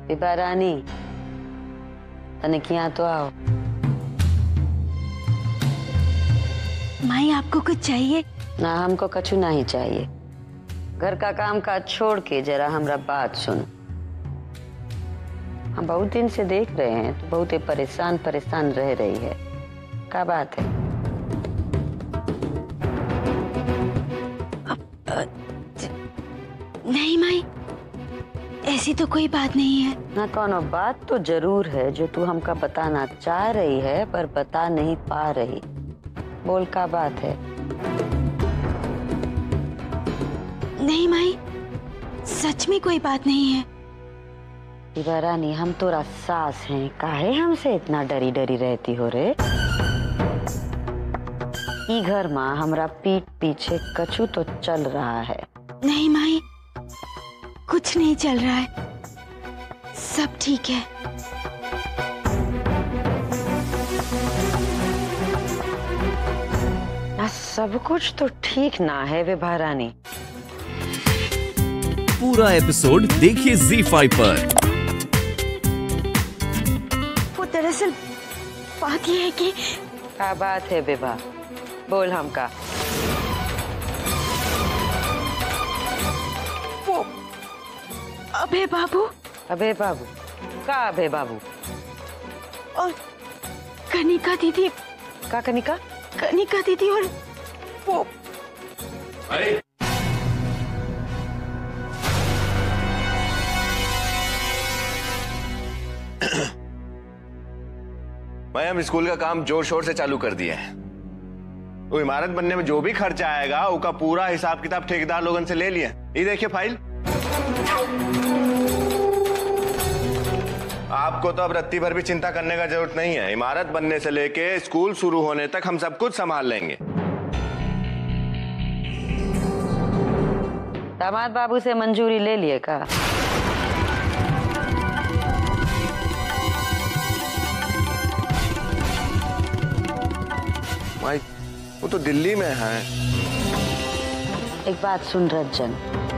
विभा रानी, तनिक यहाँ तो आओ। माई आपको कुछ चाहिए? ना, हमको कछु नहीं चाहिए। घर का काम काज छोड़ के जरा हमरा बात सुन। हम बहुत दिन से देख रहे हैं तो बहुत परेशान परेशान रह रही है। क्या बात है? नहीं माई, ऐसी तो कोई बात नहीं है। ना, कोनो बात तो जरूर है जो तू हमका बताना चाह रही है पर बता नहीं पा रही। बोल, क्या बात है? नहीं माई, सच में कोई बात नहीं है। विभा रानी, हम तोरा सास हैं, काहे हमसे इतना डरी डरी रहती हो रे? ई घर माँ हमरा पीठ पीछे कछु तो चल रहा है। नहीं माई, कुछ नहीं चल रहा है, सब ठीक है। ना, सब कुछ तो ठीक ना है विभा रानी। पूरा एपिसोड देखिए ZEE5 पर। वो दरअसल बात ये है कि क्या बात है विभा? बोल हमका। वो अभय बाबू। अबे बाबू? का अबे बाबू? और कनिका दीदी। का कनिका? कनिका दीदी और वो। अरे भाई, हम स्कूल का काम जोर शोर से चालू कर दिए हैं। वो इमारत बनने में जो भी खर्चा आएगा उसका पूरा हिसाब किताब ठेकेदार लोगों से ले लिए। ये देखिए फाइल। आपको तो अब रत्ती भर भी चिंता करने का जरूरत नहीं है। इमारत बनने से लेके स्कूल शुरू होने तक हम सब कुछ संभाल लेंगे। दामाद बाबू से मंजूरी ले लिए का? भाई, वो तो दिल्ली में है। एक बात सुन रंजन,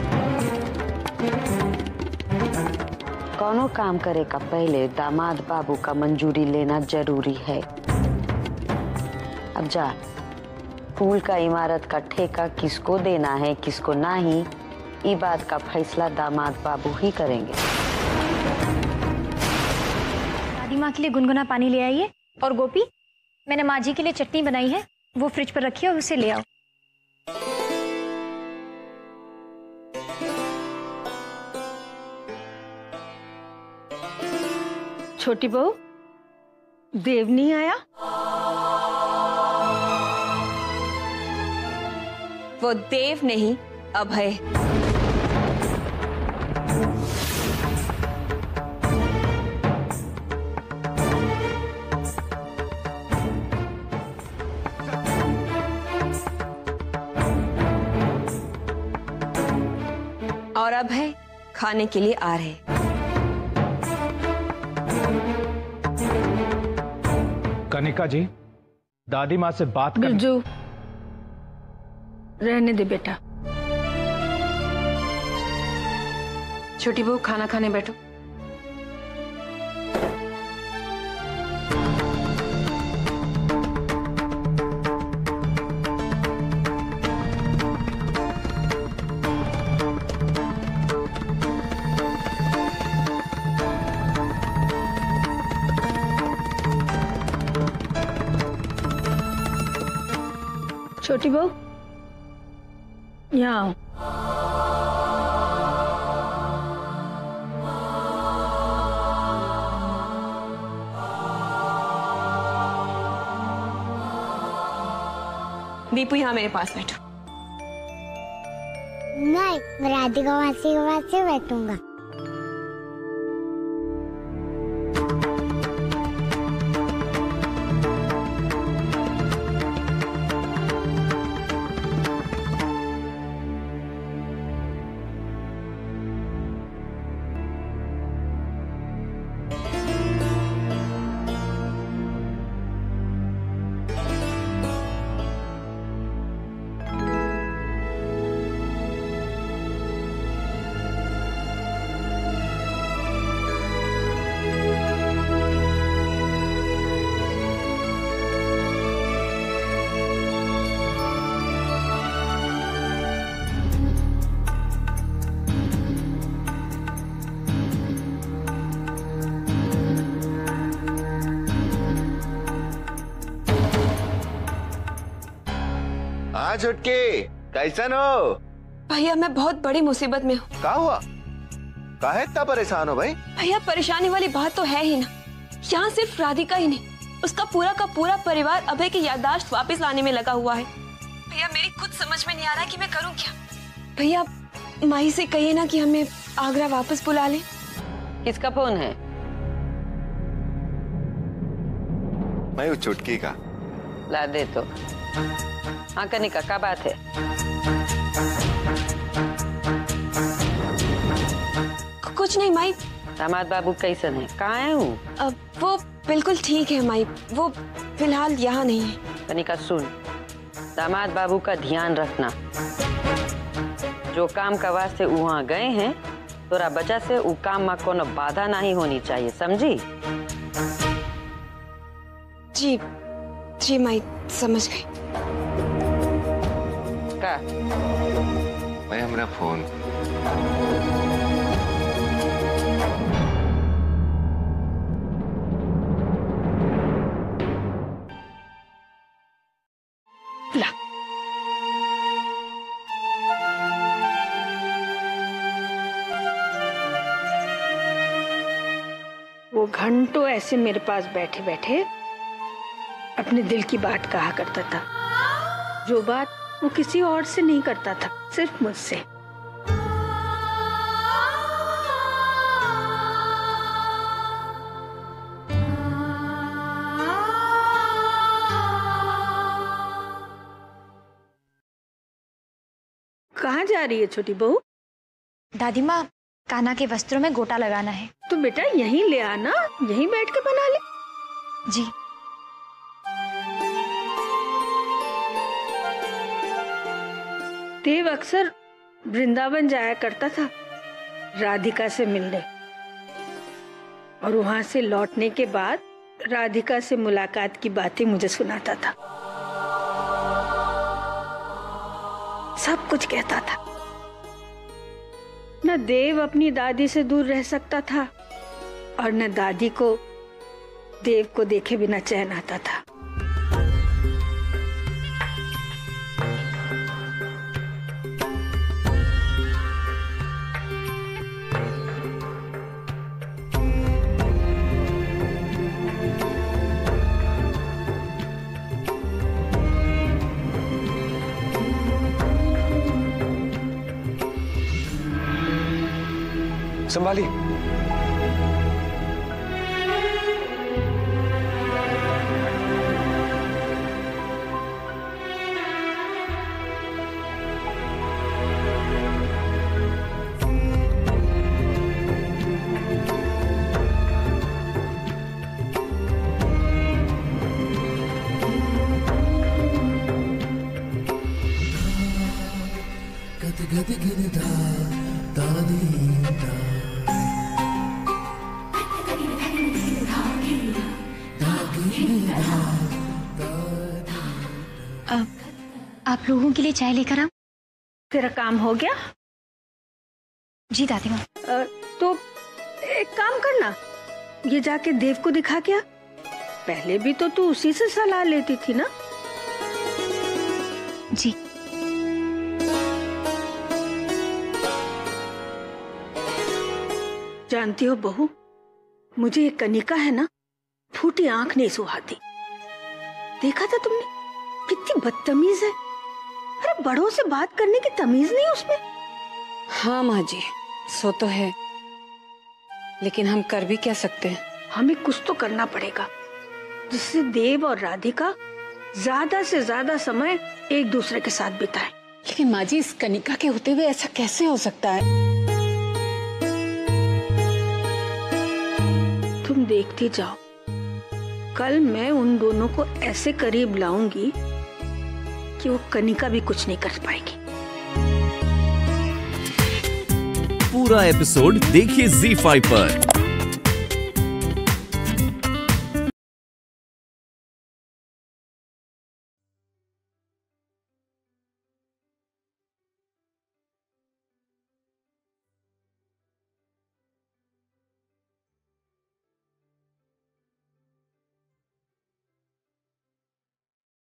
कौनो काम करे का पहले दामाद बाबू का मंजूरी लेना जरूरी है। अब जा, स्कूल का इमारत का ठेका किसको देना है किसको नहीं, ये बात का फैसला दामाद बाबू ही करेंगे। दादी माँ के लिए गुनगुना पानी ले आइए। और गोपी, मैंने माँ जी के लिए चटनी बनाई है, वो फ्रिज पर रखी है और उसे ले आओ। छोटी बहू, देव नहीं आया? वो देव नहीं, अभय। और अभय खाने के लिए आ रहे। कनिका जी, दादी माँ से बात कर। बिरजू, रहने दे बेटा। छोटी बहू, खाना खाने बैठो। छोटी बहू, यहाँ आओ। दीपू, यहाँ मेरे पास बैठो। नहीं, मैं राधिका मासी के पास से बैठूंगा। हाँ छुटकी, कैसन हो? भैया मैं बहुत बड़ी मुसीबत में हूँ। क्या हुआ? काहे इतना परेशान हो भाई? भैया परेशानी वाली बात तो है ही ना। यहाँ सिर्फ राधिका ही नहीं, उसका पूरा का पूरा परिवार अभय की याददाश्त वापस लाने में लगा हुआ है। भैया मेरी खुद समझ में नहीं आ रहा कि मैं करूँ क्या। भैया माही से कहिए ना कि हमें आगरा वापस बुला ले। किसका फोन है? मैं उस छुटकी का। ला दे तो। हाँ कनिका, क्या बात है? कुछ नहीं माई। दामाद बाबू कैसन है? कहाँ है हूँ? वो बिल्कुल ठीक है माई, वो फिलहाल यहाँ नहीं है। कनिका सुन, दामाद बाबू का ध्यान रखना। जो काम का वास्ते वहाँ गए हैं, तोरा बचा से वो काम में कोनो बाधा नहीं होनी चाहिए, समझी? जी जी माई, समझ गई। का? मैं हमारा फोन। ला। वो घंटों ऐसे मेरे पास बैठे बैठे अपने दिल की बात कहा करता था, जो बात वो किसी और से नहीं करता था, सिर्फ मुझसे। कहाँ जा रही है छोटी बहू? दादी माँ, कान्हा के वस्त्रों में गोटा लगाना है। तो बेटा यहीं ले आना, यहीं बैठ के बना ले। जी। देव अक्सर वृंदावन जाया करता था राधिका से मिलने, और वहां से लौटने के बाद राधिका से मुलाकात की बातें मुझे सुनाता था। सब कुछ कहता था। न देव अपनी दादी से दूर रह सकता था और न दादी को देव को देखे बिना चैन आता था। संभाली। आप लोगों के लिए चाय लेकर आऊं? तेरा काम हो गया? जी दादी माँ। तो एक काम करना, ये जाके देव को दिखा क्या। पहले भी तो तू उसी से सलाह लेती थी ना। जी। जानती हो बहू, मुझे ये कनिका है ना, फूटी आंख नहीं सुहाती। देखा था तुमने, कितनी बदतमीज है। अरे बड़ों से बात करने की तमीज नहीं उसमें। हाँ माँ जी, सो तो है, लेकिन हम कर भी क्या सकते हैं। हमें कुछ तो करना पड़ेगा जिससे देव और राधिका ज्यादा से ज्यादा समय एक दूसरे के साथ बिताएं। लेकिन माँ जी, इस कनिका के होते हुए ऐसा कैसे हो सकता है? तुम देखती जाओ, कल मैं उन दोनों को ऐसे करीब लाऊंगी कि वो कनिका भी कुछ नहीं कर पाएगी। पूरा एपिसोड देखिए ZEE5 पर।